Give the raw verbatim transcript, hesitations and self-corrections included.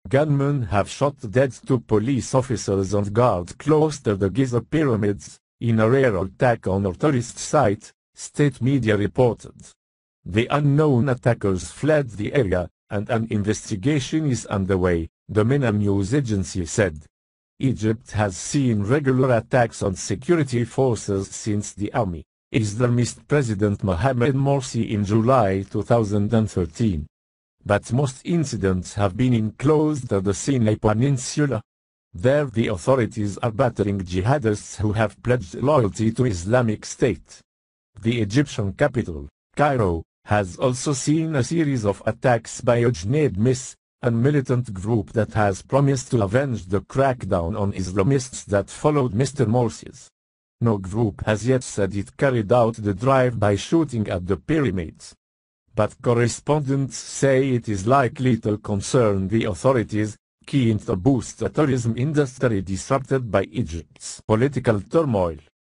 Gunmen have shot dead two police officers and guards close to the Giza pyramids, in a rare attack on a tourist site, state media reported. The unknown attackers fled the area, and an investigation is underway, the MENA news agency said. Egypt has seen regular attacks on security forces since the army Islamist President Mohamed Morsi in July two thousand thirteen. But most incidents have been enclosed at the Sinai Peninsula. There the authorities are battering jihadists who have pledged loyalty to Islamic State. The Egyptian capital, Cairo, has also seen a series of attacks by Ujnaid Mis, a militant group that has promised to avenge the crackdown on Islamists that followed Mister Morsi's. No group has yet said it carried out the drive-by shooting at the pyramids. But correspondents say it is likely to concern the authorities, keen to boost the tourism industry disrupted by Egypt's political turmoil.